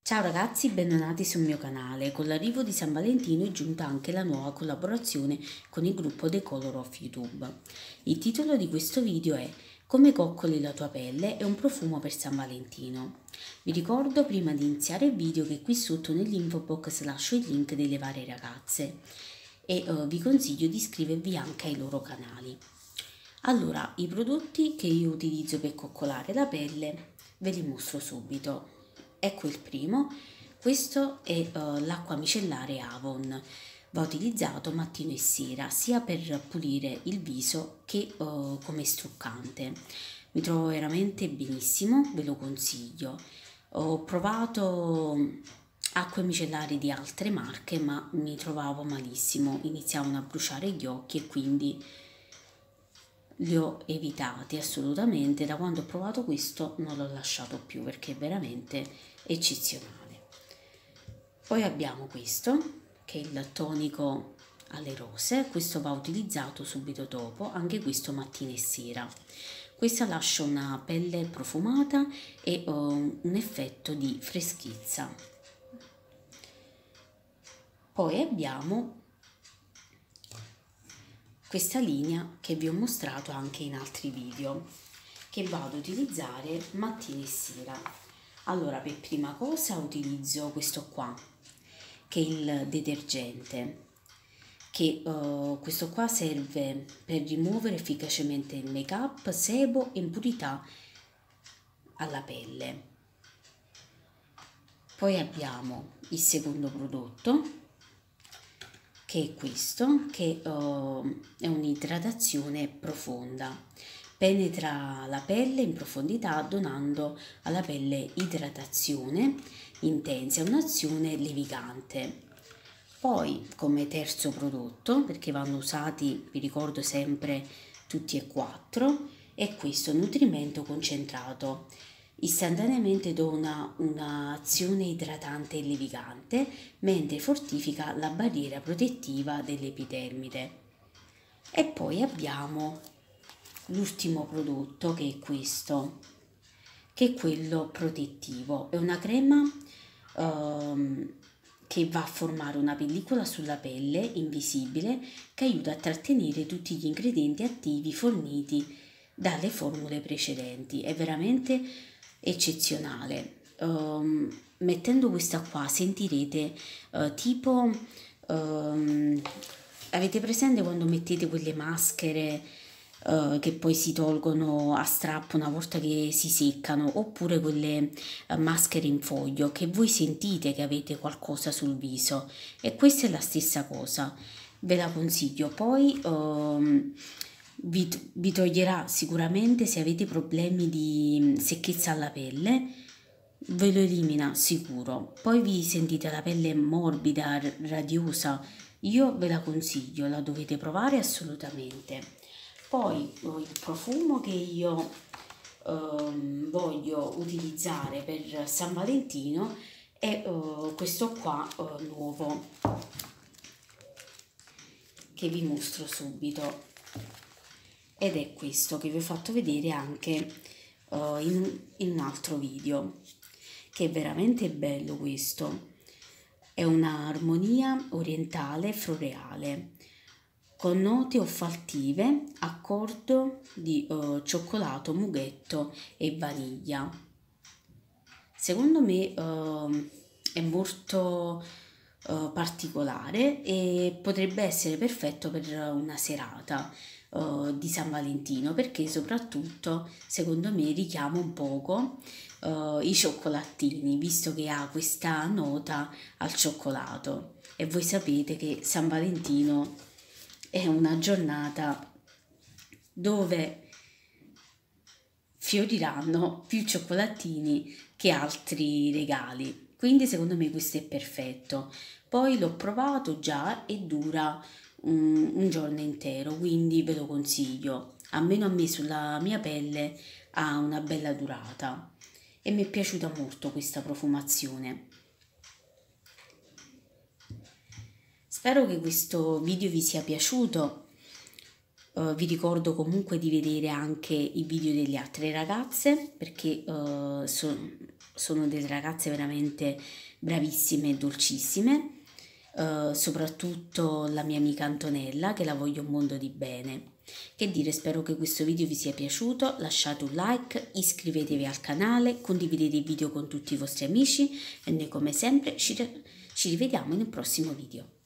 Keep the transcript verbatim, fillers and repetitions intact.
Ciao ragazzi, bentornati sul mio canale. Con l'arrivo di San Valentino è giunta anche la nuova collaborazione con il gruppo The Color of YouTube. Il titolo di questo video è Come coccoli la tua pelle e un profumo per San Valentino. Vi ricordo prima di iniziare il video che qui sotto nell'info box lascio il link delle varie ragazze e uh, vi consiglio di iscrivervi anche ai loro canali. Allora, i prodotti che io utilizzo per coccolare la pelle ve li mostro subito. Ecco il primo, questo è uh, l'acqua micellare Avon, va utilizzato mattino e sera sia per pulire il viso che uh, come struccante. Mi trovo veramente benissimo, ve lo consiglio. Ho provato acque micellari di altre marche ma mi trovavo malissimo, iniziavano a bruciare gli occhi e quindi li ho evitati assolutamente. Da quando ho provato questo non l'ho lasciato più perché è veramente eccezionale. Poi abbiamo questo che è il tonico alle rose, questo va utilizzato subito dopo, anche questo mattina e sera. Questa lascia una pelle profumata e uh, un effetto di freschezza. Poi abbiamo questa linea che vi ho mostrato anche in altri video, che vado ad utilizzare mattina e sera. Allora, per prima cosa utilizzo questo qua, che è il detergente, che uh, questo qua serve per rimuovere efficacemente il make up, sebo e impurità alla pelle. Poi abbiamo il secondo prodotto, che è questo, che uh, è un'idratazione profonda. Penetra la pelle in profondità donando alla pelle idratazione intensa e un'azione levigante. Poi come terzo prodotto, perché vanno usati, vi ricordo sempre tutti e quattro, è questo nutrimento concentrato. Istantaneamente dona un'azione idratante e levigante, mentre fortifica la barriera protettiva dell'epidermide. E poi abbiamo l'ultimo prodotto, che è questo, che è quello protettivo. È una crema um, che va a formare una pellicola sulla pelle invisibile che aiuta a trattenere tutti gli ingredienti attivi forniti dalle formule precedenti. È veramente eccezionale. Um, mettendo questa qua sentirete uh, tipo um, avete presente quando mettete quelle maschere uh, che poi si tolgono a strappo una volta che si seccano, oppure quelle uh, maschere in foglio che voi sentite che avete qualcosa sul viso, e questa è la stessa cosa, ve la consiglio. Poi um, Vi, vi toglierà sicuramente, se avete problemi di secchezza alla pelle, ve lo elimina sicuro. Poi vi sentite la pelle morbida, radiosa, io ve la consiglio, la dovete provare assolutamente. Poi il profumo che io um, voglio utilizzare per San Valentino è uh, questo qua uh, nuovo, che vi mostro subito. Ed è questo che vi ho fatto vedere anche uh, in, in un altro video, che è veramente bello. Questo è un'armonia orientale floreale con note olfattive, accordo di uh, cioccolato, mughetto e vaniglia. Secondo me uh, è molto uh, particolare e potrebbe essere perfetto per una serata Uh, di San Valentino, perché soprattutto secondo me richiama un poco uh, i cioccolatini, visto che ha questa nota al cioccolato, e voi sapete che San Valentino è una giornata dove fioriranno più cioccolatini che altri regali, quindi secondo me questo è perfetto. Poi l'ho provato già e dura un, un giorno intero, quindi ve lo consiglio. Almeno a me, sulla mia pelle, ha una bella durata e mi è piaciuta molto questa profumazione. Spero che questo video vi sia piaciuto. Uh, vi ricordo comunque di vedere anche i video delle altre ragazze, perché uh, so, sono delle ragazze veramente bravissime e dolcissime. Uh, soprattutto la mia amica Antonella, che la voglio un mondo di bene. Che dire, spero che questo video vi sia piaciuto, lasciate un like, iscrivetevi al canale, condividete il video con tutti i vostri amici e noi come sempre ci, ci rivediamo in un prossimo video.